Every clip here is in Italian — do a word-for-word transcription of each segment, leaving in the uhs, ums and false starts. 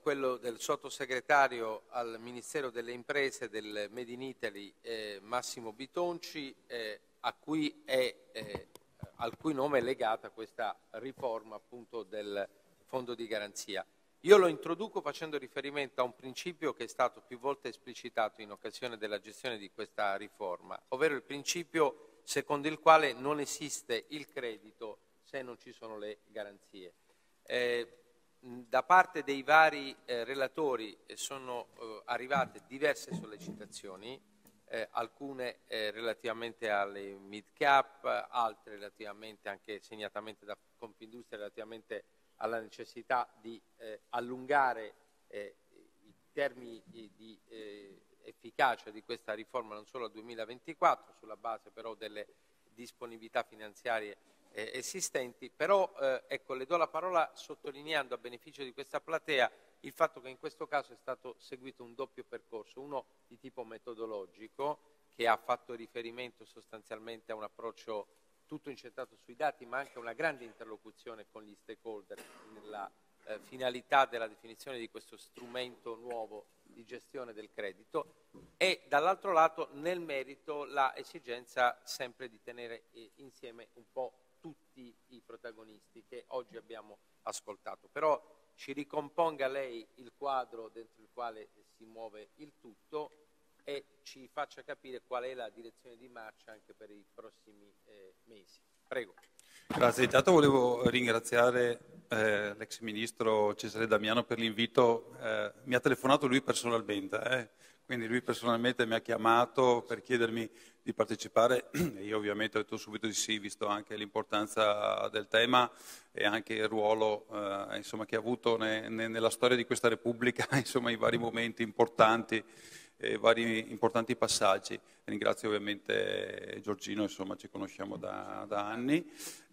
quello del sottosegretario al Ministero delle Imprese del Made in Italy eh, Massimo Bitonci, eh, a cui è, eh, al cui nome è legata questa riforma appunto del Fondo di Garanzia. Io lo introduco facendo riferimento a un principio che è stato più volte esplicitato in occasione della gestione di questa riforma, ovvero il principio secondo il quale non esiste il credito se non ci sono le garanzie. Eh, da parte dei vari eh, relatori sono eh, arrivate diverse sollecitazioni, eh, alcune eh, relativamente alle mid-cap, altre relativamente anche segnatamente da Confindustria relativamente alla necessità di eh, allungare eh, i termini di, di eh, efficacia di questa riforma non solo al duemilaventiquattro, sulla base però delle disponibilità finanziarie eh, esistenti, però eh, ecco, le do la parola sottolineando a beneficio di questa platea il fatto che in questo caso è stato seguito un doppio percorso, uno di tipo metodologico che ha fatto riferimento sostanzialmente a un approccio tutto incentrato sui dati, ma anche una grande interlocuzione con gli stakeholder nella eh, finalità della definizione di questo strumento nuovo di gestione del credito e dall'altro lato nel merito la esigenza sempre di tenere eh, insieme un po' tutti i protagonisti che oggi abbiamo ascoltato. Però ci ricomponga lei il quadro dentro il quale si muove il tutto e ci faccia capire qual è la direzione di marcia anche per i prossimi eh, mesi. Prego. Grazie. Intanto volevo ringraziare eh, l'ex ministro Cesare Damiano per l'invito. Eh, mi ha telefonato lui personalmente, eh? Quindi lui personalmente mi ha chiamato per chiedermi di partecipare e io ovviamente ho detto subito di sì, visto anche l'importanza del tema e anche il ruolo eh, insomma, che ha avuto ne, ne, nella storia di questa Repubblica, insomma, i vari momenti importanti e vari importanti passaggi. Ringrazio ovviamente Giorgino, insomma ci conosciamo da, da anni.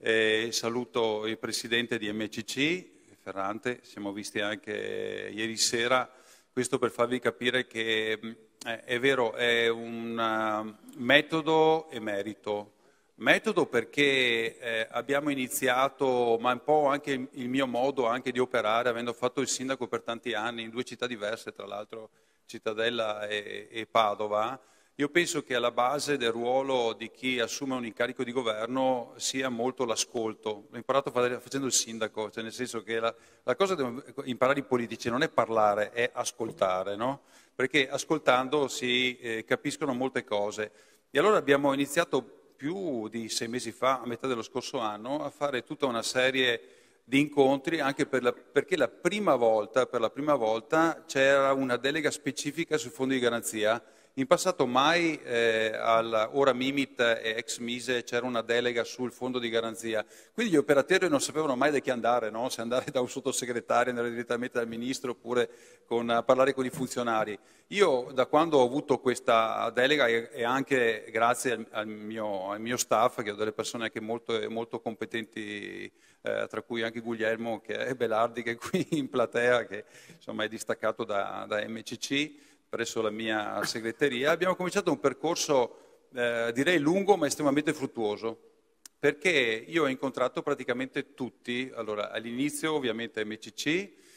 E saluto il presidente di M C C, Ferrante, siamo visti anche ieri sera, questo per farvi capire che eh, è vero, è un uh, metodo e merito. Metodo perché eh, abbiamo iniziato, ma un po' anche il, il mio modo anche di operare, avendo fatto il sindaco per tanti anni in due città diverse, tra l'altro Cittadella e, e Padova. Io penso che alla base del ruolo di chi assume un incarico di governo sia molto l'ascolto. L'ho imparato facendo il sindaco, cioè nel senso che la, la cosa che imparare i politici non è parlare, è ascoltare, no? Perché ascoltando si eh, capiscono molte cose. E allora abbiamo iniziato più di sei mesi fa, a metà dello scorso anno, a fare tutta una serie di incontri, anche per la, perché la prima volta, per la prima volta c'era una delega specifica sui fondi di garanzia. In passato mai eh, al ora Mimit e ex Mise c'era una delega sul fondo di garanzia. Quindi gli operatori non sapevano mai da chi andare, no? Se andare da un sottosegretario, andare direttamente dal ministro oppure con, a parlare con i funzionari. Io da quando ho avuto questa delega e, e anche grazie al, al, mio, al mio staff, che ho delle persone anche molto, molto competenti, eh, tra cui anche Guglielmo che è Belardi che è qui in platea, che insomma è distaccato da, da M C C, presso la mia segreteria, abbiamo cominciato un percorso eh, direi lungo ma estremamente fruttuoso, perché io ho incontrato praticamente tutti, allora all'inizio ovviamente M C C,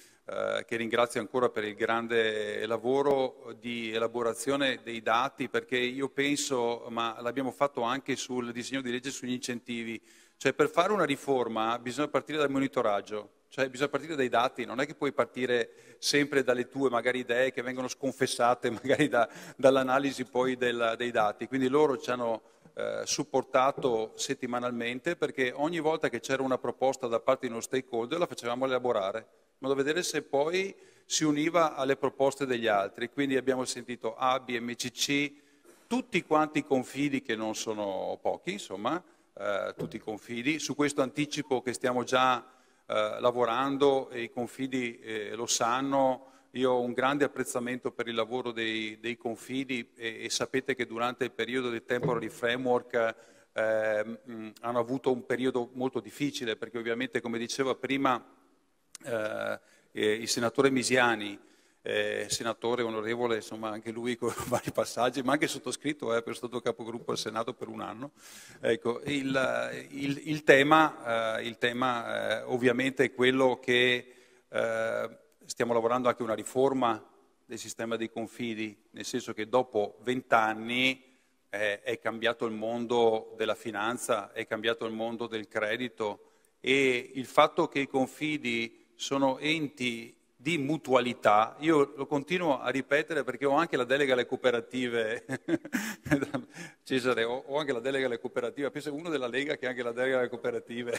eh, che ringrazio ancora per il grande lavoro di elaborazione dei dati, perché io penso, ma l'abbiamo fatto anche sul disegno di legge sugli incentivi, cioè per fare una riforma bisogna partire dal monitoraggio. Cioè bisogna partire dai dati, non è che puoi partire sempre dalle tue magari idee che vengono sconfessate magari da, dall'analisi poi del, dei dati. Quindi loro ci hanno eh, supportato settimanalmente perché ogni volta che c'era una proposta da parte di uno stakeholder la facevamo elaborare, in modo da vedere se poi si univa alle proposte degli altri. Quindi abbiamo sentito A, B, M C C, tutti quanti i confidi che non sono pochi, insomma, eh, tutti i confidi. Su questo anticipo che stiamo già Uh, lavorando e i confidi eh, lo sanno, io ho un grande apprezzamento per il lavoro dei, dei confidi e, e sapete che durante il periodo del temporary framework eh, mh, hanno avuto un periodo molto difficile perché ovviamente come diceva prima eh, eh, il senatore Misiani, Eh, senatore onorevole, insomma anche lui con vari passaggi, ma anche sottoscritto, eh, per stato capogruppo al Senato per un anno. Ecco, il, il, il tema, eh, il tema eh, ovviamente è quello che eh, stiamo lavorando anche a una riforma del sistema dei confidi, nel senso che dopo vent'anni eh, è cambiato il mondo della finanza, è cambiato il mondo del credito e il fatto che i confidi sono enti di mutualità, io lo continuo a ripetere perché ho anche la delega alle cooperative, Cesare, ho, ho anche la delega alle cooperative, penso uno della Lega che ha anche la delega alle cooperative,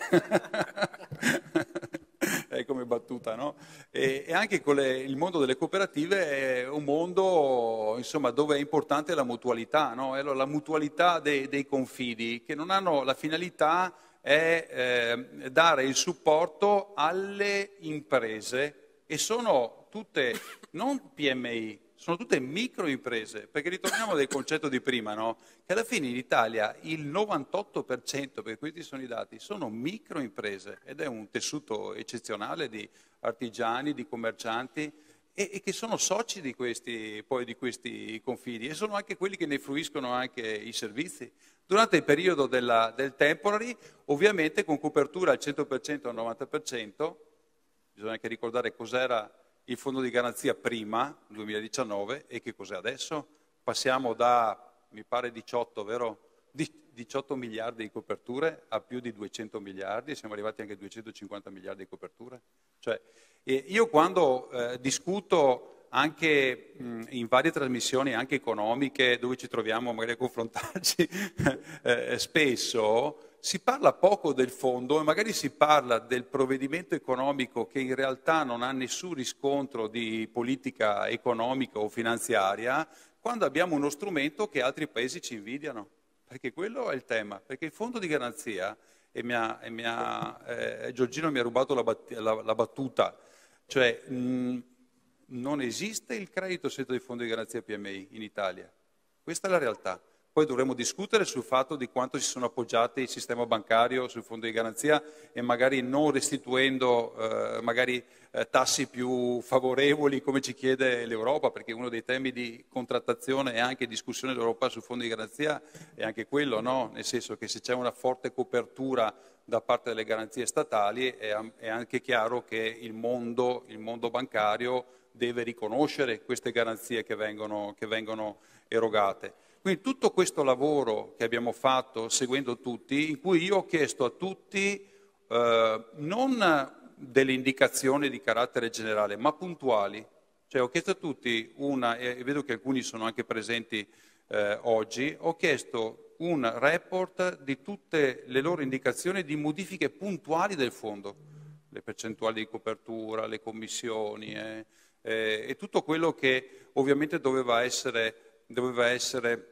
è come battuta, no? E, e anche con le, il mondo delle cooperative è un mondo, insomma, dove è importante la mutualità, no? Allora, la mutualità dei, dei confidi, che non hanno la finalità è eh, dare il supporto alle imprese, e sono tutte, non P M I, sono tutte microimprese, perché ritorniamo al concetto di prima, no? Che alla fine in Italia il novantotto per cento, perché questi sono i dati, sono microimprese ed è un tessuto eccezionale di artigiani, di commercianti e, e che sono soci di questi, poi di questi confidi e sono anche quelli che ne fruiscono anche i servizi. Durante il periodo della, del temporary, ovviamente con copertura al cento per cento o al novanta per cento, bisogna anche ricordare cos'era il fondo di garanzia prima, duemiladiciannove, e che cos'è adesso. Passiamo da, mi pare, diciotto, vero? diciotto miliardi di coperture a più di duecento miliardi, siamo arrivati anche a duecentocinquanta miliardi di coperture. Cioè, eh, io quando eh, discuto anche mh, in varie trasmissioni, anche economiche, dove ci troviamo magari a confrontarci eh, spesso, si parla poco del fondo e magari si parla del provvedimento economico che in realtà non ha nessun riscontro di politica economica o finanziaria, quando abbiamo uno strumento che altri paesi ci invidiano. Perché quello è il tema, perché il fondo di garanzia, e, mi ha, e mi ha, eh, Giorgino mi ha rubato la, bat- la, la battuta, cioè mh, non esiste il credito segreto di fondo di garanzia P M I in Italia, questa è la realtà. Poi dovremo discutere sul fatto di quanto si sono appoggiati il sistema bancario sul fondo di garanzia e magari non restituendo eh, magari eh, tassi più favorevoli come ci chiede l'Europa, perché uno dei temi di contrattazione e anche discussione dell'Europa sul fondo di garanzia è anche quello, no? Nel senso che se c'è una forte copertura da parte delle garanzie statali è, è anche chiaro che il mondo, il mondo bancario deve riconoscere queste garanzie che vengono, che vengono erogate. Quindi tutto questo lavoro che abbiamo fatto seguendo tutti, in cui io ho chiesto a tutti eh, non delle indicazioni di carattere generale, ma puntuali. Cioè ho chiesto a tutti una, e vedo che alcuni sono anche presenti eh, oggi, ho chiesto un report di tutte le loro indicazioni di modifiche puntuali del fondo, le percentuali di copertura, le commissioni eh, eh, e tutto quello che ovviamente doveva essere doveva essere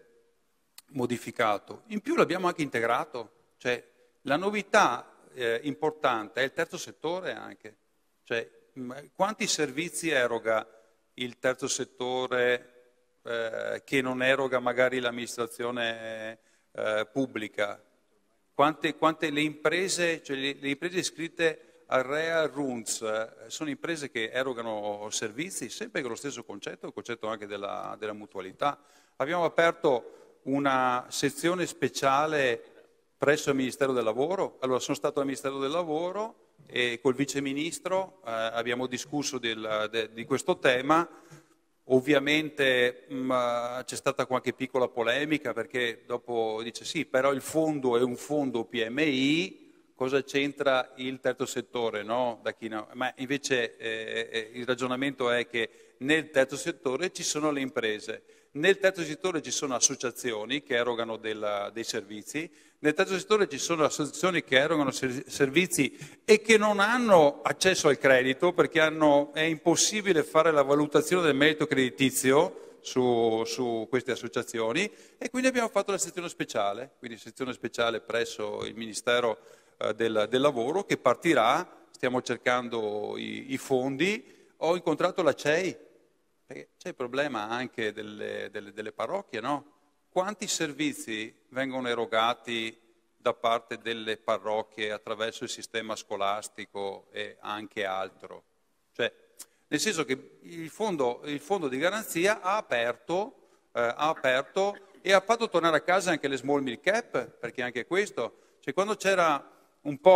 modificato. In più l'abbiamo anche integrato, cioè la novità eh, importante è il terzo settore anche, cioè mh, quanti servizi eroga il terzo settore eh, che non eroga magari l'amministrazione eh, pubblica, quante, quante le imprese, cioè le, le imprese iscritte al R E A, R U N Z, eh, sono imprese che erogano servizi, sempre con lo stesso concetto, il concetto anche della, della mutualità. Abbiamo aperto una sezione speciale presso il Ministero del Lavoro, allora sono stato al Ministero del Lavoro e col Vice Ministro eh, abbiamo discusso del, de, di questo tema. Ovviamente mh, c'è stata qualche piccola polemica perché dopo dice sì, però il fondo è un fondo P M I, cosa c'entra il terzo settore, no? Da chi no? Ma invece eh, il ragionamento è che nel terzo settore ci sono le imprese, nel terzo settore ci sono associazioni che erogano del, dei servizi, nel terzo settore ci sono associazioni che erogano ser- servizi e che non hanno accesso al credito perché hanno, è impossibile fare la valutazione del merito creditizio su, su queste associazioni e quindi abbiamo fatto la sezione speciale, quindi sezione speciale presso il Ministero eh, del, del Lavoro che partirà, stiamo cercando i, i fondi, ho incontrato la C E I, perché c'è il problema anche delle, delle, delle parrocchie, no? Quanti servizi vengono erogati da parte delle parrocchie attraverso il sistema scolastico e anche altro? Cioè, nel senso che il fondo, il fondo di garanzia ha aperto, eh, ha aperto e ha fatto tornare a casa anche le small milk cap, perché anche questo, cioè quando c'era un po'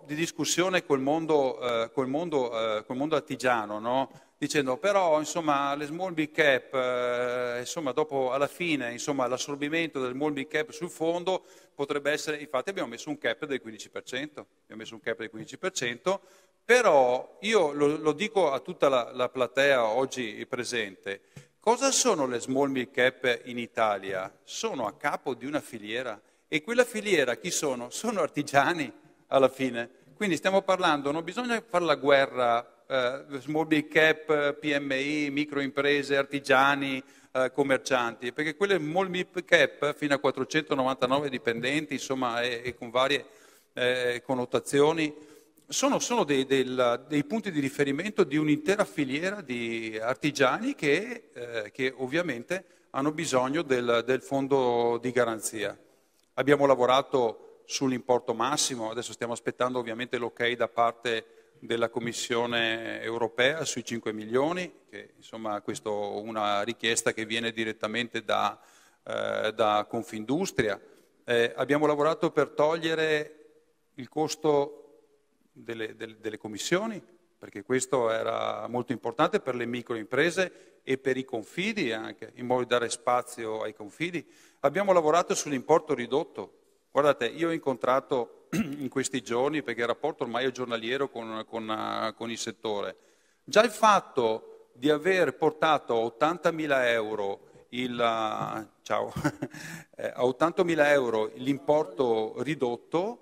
di discussione col mondo, eh, col mondo, eh, col mondo artigiano, no? Dicendo però insomma le small big cap, eh, insomma dopo alla fine insomma l'assorbimento del small big cap sul fondo potrebbe essere, infatti abbiamo messo un cap del quindici per cento, abbiamo messo un cap del quindici per cento, però io lo, lo dico a tutta la, la platea oggi presente, cosa sono le small big cap in Italia? Sono a capo di una filiera e quella filiera chi sono? Sono artigiani alla fine, quindi stiamo parlando, non bisogna fare la guerra Uh, small big cap, P M I, microimprese, artigiani, uh, commercianti, perché quelle small big cap fino a quattrocentonovantanove dipendenti, insomma, e, e con varie eh, connotazioni, sono, sono dei, del, dei punti di riferimento di un'intera filiera di artigiani che, eh, che ovviamente hanno bisogno del, del fondo di garanzia. Abbiamo lavorato sull'importo massimo, adesso stiamo aspettando ovviamente l'ok da parte della Commissione europea sui cinque milioni, che insomma questa è una richiesta che viene direttamente da, eh, da Confindustria. Eh, abbiamo lavorato per togliere il costo delle, delle, delle commissioni, perché questo era molto importante per le microimprese e per i confidi anche, in modo da dare spazio ai confidi. Abbiamo lavorato sull'importo ridotto. Guardate, io ho incontrato in questi giorni, perché il rapporto ormai è giornaliero con, con, con il settore, già il fatto di aver portato a ottantamila euro, il, ciao, a ottantamila euro l'importo ridotto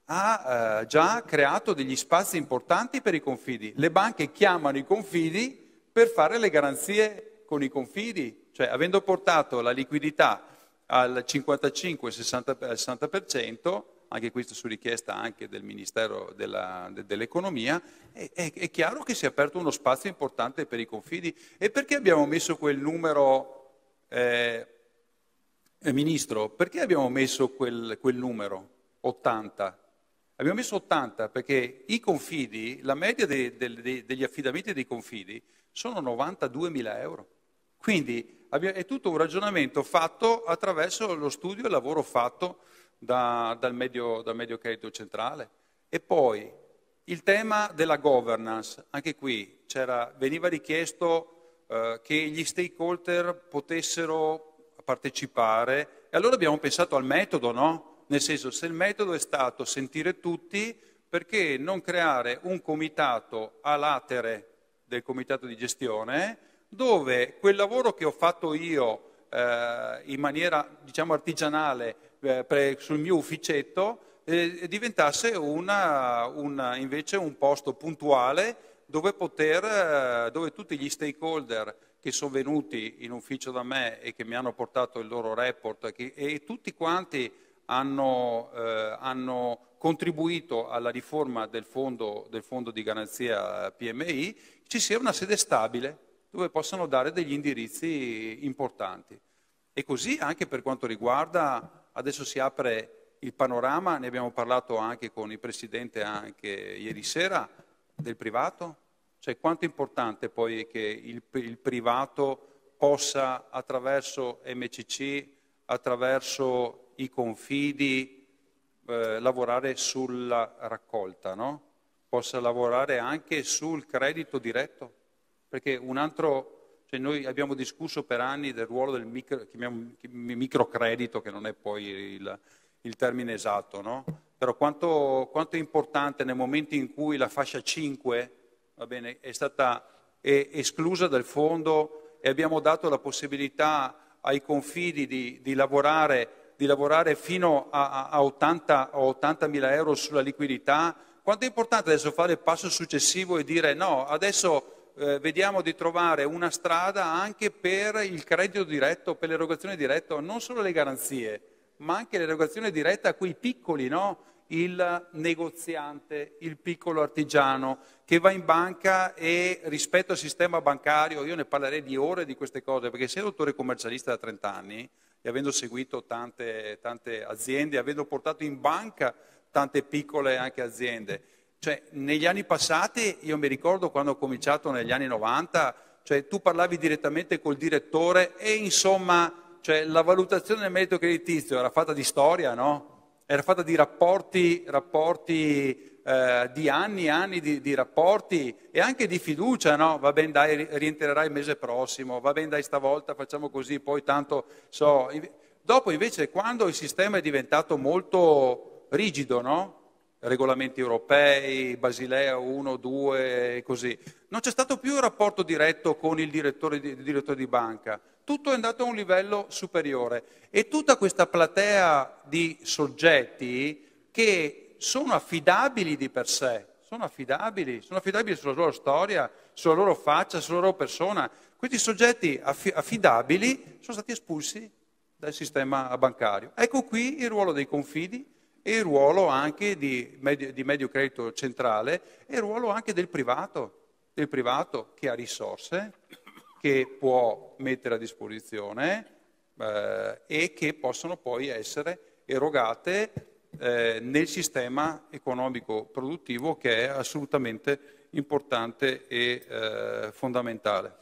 ha eh, già creato degli spazi importanti per i confidi. Le banche chiamano i confidi per fare le garanzie con i confidi, cioè avendo portato la liquidità al cinquantacinque sessanta per cento, anche questo su richiesta anche del Ministero della, de, dell'Economia, è, è, è chiaro che si è aperto uno spazio importante per i confidi. E perché abbiamo messo quel numero, eh, eh, Ministro, perché abbiamo messo quel, quel numero, ottanta? Abbiamo messo ottanta perché i confidi, la media de, de, de, degli affidamenti dei confidi sono novantaduemila euro. Quindi è tutto un ragionamento fatto attraverso lo studio e il lavoro fatto da, dal, medio, dal medio credito centrale. E poi il tema della governance, anche qui veniva richiesto eh, che gli stakeholder potessero partecipare e allora abbiamo pensato al metodo, no? Nel senso, se il metodo è stato sentire tutti, perché non creare un comitato a latere del comitato di gestione dove quel lavoro che ho fatto io eh, in maniera, diciamo, artigianale eh, pre, sul mio ufficetto eh, diventasse una, una, invece un posto puntuale dove, poter, eh, dove tutti gli stakeholder che sono venuti in ufficio da me e che mi hanno portato il loro report che, e tutti quanti hanno, eh, hanno contribuito alla riforma del fondo, del fondo di garanzia P M I, ci sia una sede stabile dove possano dare degli indirizzi importanti. E così anche per quanto riguarda, adesso si apre il panorama, ne abbiamo parlato anche con il Presidente anche ieri sera, del privato, cioè quanto è importante poi che il, il privato possa attraverso M C C, attraverso i confidi, eh, lavorare sulla raccolta, no? Possa lavorare anche sul credito diretto. Perché un altro, cioè noi abbiamo discusso per anni del ruolo del micro, microcredito, che non è poi il, il termine esatto, no? Però quanto, quanto è importante nel momento in cui la fascia cinque, va bene, è stata è esclusa dal fondo e abbiamo dato la possibilità ai confidi di, di, lavorare, di lavorare fino a, a ottantamila euro sulla liquidità, quanto è importante adesso fare il passo successivo e dire no, adesso Eh, vediamo di trovare una strada anche per il credito diretto, per l'erogazione diretta, non solo le garanzie, ma anche l'erogazione diretta a quei piccoli, no? Il negoziante, il piccolo artigiano che va in banca e rispetto al sistema bancario, io ne parlerei di ore di queste cose, perché essendo dottore commercialista da trenta anni e avendo seguito tante, tante aziende, avendo portato in banca tante piccole anche aziende, cioè, negli anni passati, io mi ricordo quando ho cominciato negli anni novanta, cioè tu parlavi direttamente col direttore e insomma, cioè, la valutazione del merito creditizio era fatta di storia, no? Era fatta di rapporti, rapporti eh, di anni e anni di, di rapporti e anche di fiducia, no? Va bene dai, rientrerai il mese prossimo, va bene dai stavolta facciamo così, poi tanto so... Dopo invece quando il sistema è diventato molto rigido, no? Regolamenti europei, Basilea uno, due e così, non c'è stato più un rapporto diretto con il direttore di, il direttore di banca, tutto è andato a un livello superiore e tutta questa platea di soggetti che sono affidabili di per sé, sono affidabili, sono affidabili sulla loro storia, sulla loro faccia, sulla loro persona, questi soggetti affi- affidabili sono stati espulsi dal sistema bancario. Ecco qui il ruolo dei confidi e il ruolo anche di medio, di medio credito centrale e il ruolo anche del privato, del privato che ha risorse, che può mettere a disposizione eh, e che possono poi essere erogate eh, nel sistema economico produttivo che è assolutamente importante e eh, fondamentale.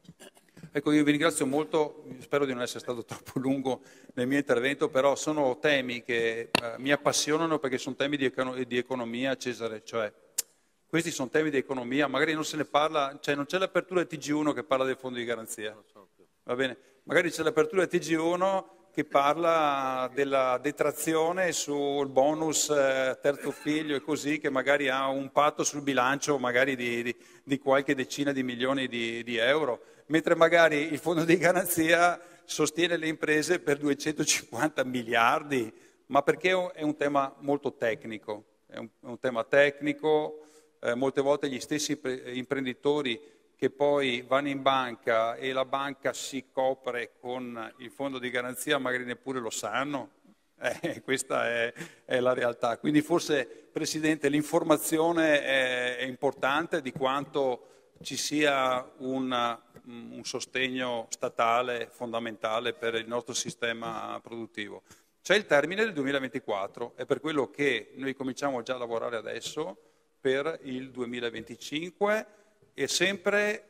Ecco, io vi ringrazio molto, spero di non essere stato troppo lungo nel mio intervento, però sono temi che eh, mi appassionano perché sono temi di, econo- di economia, Cesare, cioè questi sono temi di economia, magari non se ne parla, cioè non c'è l'apertura del T G uno che parla del fondo di garanzia, va bene? Magari c'è l'apertura del T G uno che parla della detrazione sul bonus eh, terzo figlio e così, che magari ha un patto sul bilancio magari di, di, di qualche decina di milioni di, di euro, mentre magari il fondo di garanzia sostiene le imprese per duecentocinquanta miliardi, ma perché è un tema molto tecnico, è un, è un tema tecnico, eh, molte volte gli stessi pre- imprenditori che poi vanno in banca e la banca si copre con il fondo di garanzia, magari neppure lo sanno, eh, questa è, è la realtà. Quindi forse, Presidente, l'informazione è, è importante di quanto ci sia un, un sostegno statale fondamentale per il nostro sistema produttivo. C'è il termine del duemilaventiquattro, è per quello che noi cominciamo già a lavorare adesso per il duemilaventicinque e sempre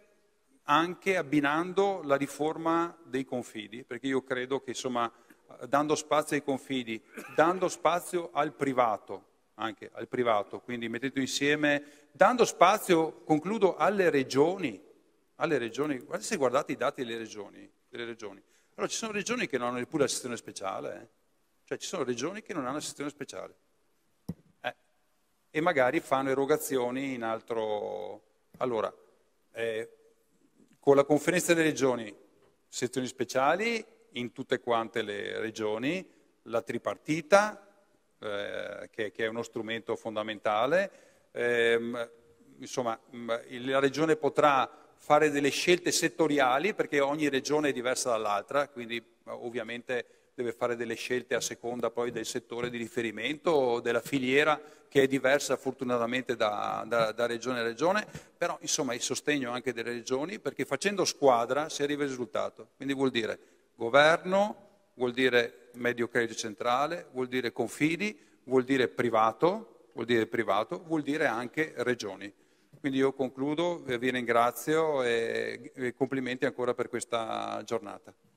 anche abbinando la riforma dei confidi, perché io credo che insomma dando spazio ai confidi, dando spazio al privato, anche al privato, quindi mettendo insieme, dando spazio, concludo, alle regioni, alle regioni, guardate se guardate i dati delle regioni, delle regioni. Allora ci sono regioni che non hanno neppure la sezione speciale, eh? Cioè ci sono regioni che non hanno la sezione speciale eh? E magari fanno erogazioni in altro... Allora, eh, con la conferenza delle regioni, sezioni speciali in tutte quante le regioni, la tripartita, eh, che, che è uno strumento fondamentale, ehm, insomma la regione potrà fare delle scelte settoriali perché ogni regione è diversa dall'altra, quindi ovviamente deve fare delle scelte a seconda poi del settore di riferimento o della filiera che è diversa fortunatamente da, da, da regione a regione, però insomma il sostegno anche delle regioni perché facendo squadra si arriva al risultato, quindi vuol dire governo, vuol dire medio credito centrale, vuol dire confidi, vuol dire privato, vuol dire privato, vuol dire anche regioni. Quindi io concludo, vi ringrazio e, e complimenti ancora per questa giornata.